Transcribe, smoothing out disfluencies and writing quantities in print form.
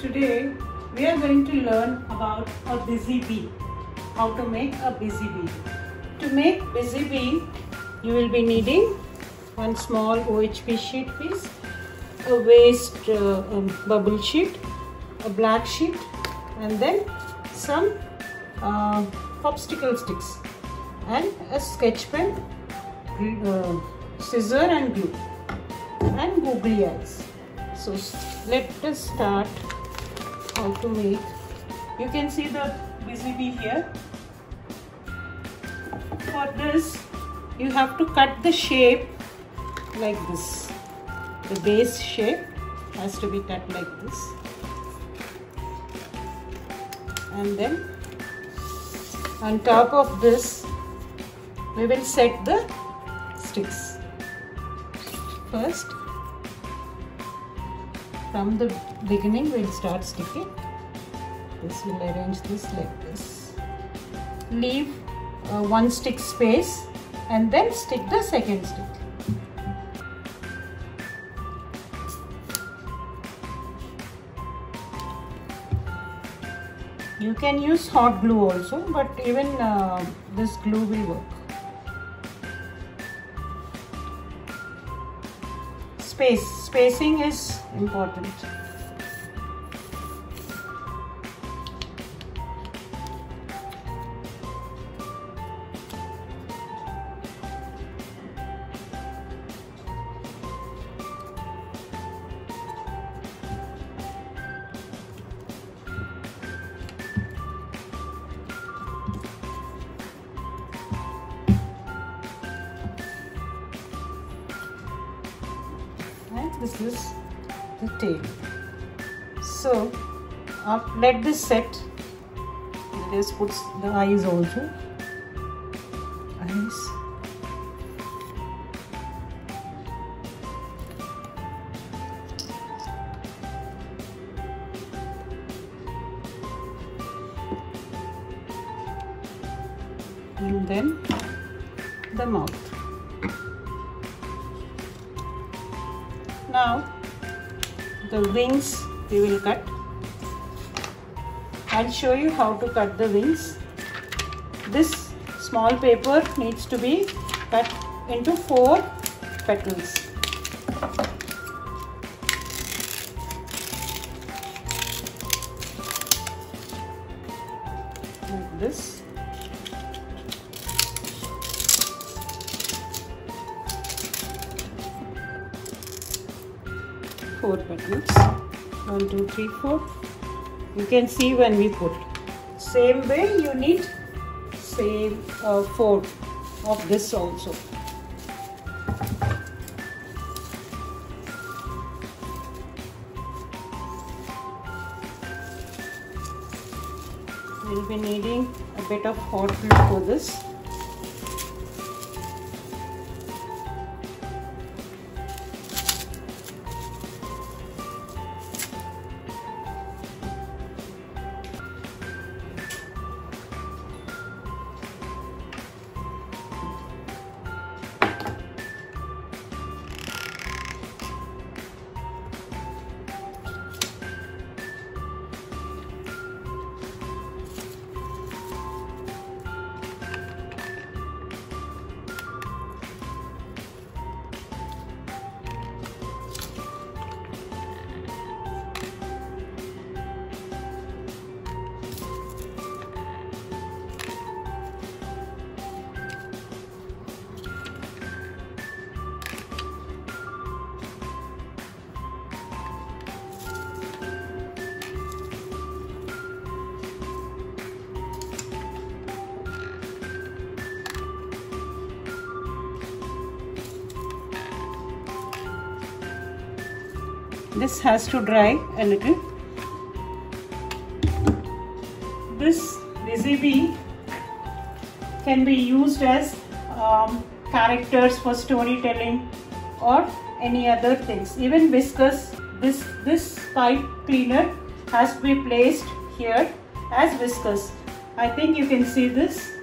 Today we are going to learn about a busy bee. How to make a busy bee. To make busy bee, you will be needing one small OHP sheet piece, a waste bubble sheet, a black sheet, and then some popsicle sticks and a sketch pen, scissor and glue, and googly eyes. So let us start how to make. You can see the busy bee here. For this you have to cut the shape like this. The base shape has to be cut like this, and then on top of this we will set the sticks. First, from the beginning we will start sticking. This will arrange this like this. Leave one stick space and then stick the second stick. You can use hot glue also, but even this glue will work. Spacing is important. This is the tail. So let this set. This puts the eyes also. Eyes. And then the mouth. Now the wings we will cut. I'll show you how to cut the wings. This small paper needs to be cut into 4 petals. Like this. Four petals. 1, 2, 3, 4. You can see when we put. Same way you need same 4 of this also. We'll be needing a bit of hot glue for this. This has to dry a little. This busy bee can be used as characters for storytelling or any other things. Even whiskers. This pipe cleaner has to be placed here as whiskers. I think you can see this.